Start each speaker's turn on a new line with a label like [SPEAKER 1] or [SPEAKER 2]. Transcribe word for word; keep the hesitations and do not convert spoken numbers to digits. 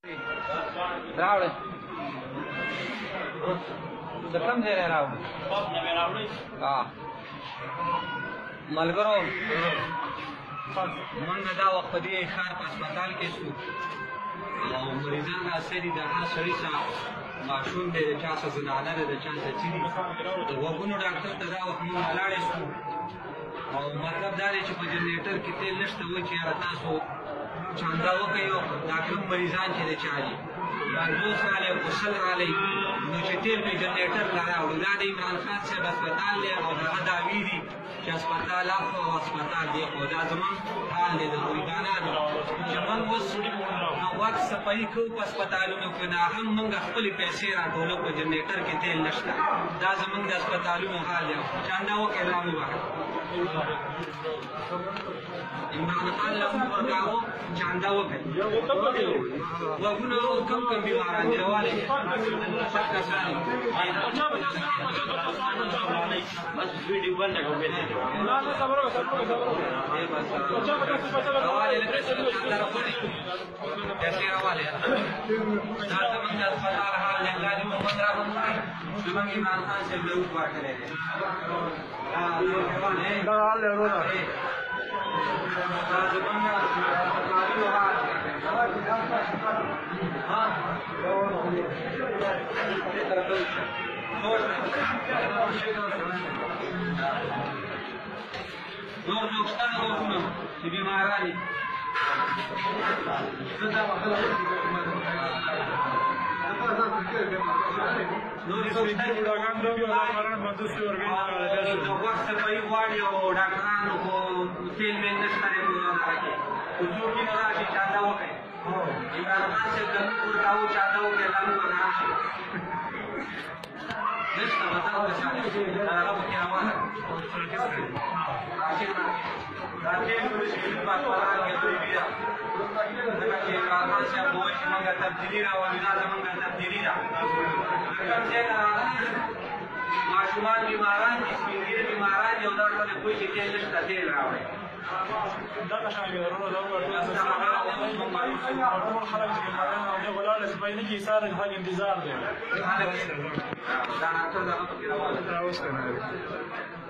[SPEAKER 1] راوړې د کوم ځای نه راوړې؟ ملګرو موږ دا وخت په دې ښار په هسپتال کې شو او مریضان راسې دي د هر سړي څه ماشوم دی، د چا څه زنانه ده، د چا څه څه دي. د غوږونو ډاکټر ته دا وخت موږ ولاړې شو او مطلب دا دی چې په جنریټر کې تېل نشته و چې یاره تاسو چاندا وکئ دا کوم مریضان چې د چا دي پنځوس رالی او سل رالی نو چې تېل مې جنریټر له راوړو. دا د عمران خان صاحب هسپتال دی او هغه دعوې دي چې هسپتال اخوا او هسپتال دی خو دا زموږ حال دی د رویګانانو چې موږ اوس غوږ صفایي کوو په هسپتالونو کې نه هم موږ خپلې پیسې راټولو په جنریټر کې تېل نشته. دا زموږ د هسپتالونو حال دی. چاندا وکئ را ووهه عمران خان له موږ ورکاوه چاندا وکئ. غوږونه کم کم بیماران دي روانې شک کسان پیسې راوالی دا زموږ د هسپتال حال دی. الله دې موږ را ومومي زموږ عمران خان صاحب له اوږد ورکړی دی. دا حال دی وروره دا زموږ هسپتالونو حال دی. نور څوک شته غوږونه چې بیماران دي؟ نور څوک شته چې د غوږ صفایي غواړي او ډاکټرانو خو تېل مې نشته دی په هغه کې خو څوک یې نه راشي چاندا وکئ. عمران خان صاحب ته موږ ورکاوو چاندا وکئ الله موږ به نه راشي نشته مطلب هغه پکې روانه دا تېل به د شهید په هسپتال کې دویدي ده ځکه چې عمران خان صاحب به وایي چې موږ تبدیلي راولو. دا زموږ تبدیلي ده. د کوم ځای نه راغلي ماشومان بیماران دي، سپین ږیري بیماران دي او دا ټول یې پوه چې تېل نشته تېل راوړئ.
[SPEAKER 2] دغه شان دي ورونه دا ټول خلک چې بیماران او دې ولاړ صفایي نه کېږي ساره خلک انتظار دی.
[SPEAKER 1] دا ډاکټر دغه پکې روان دی.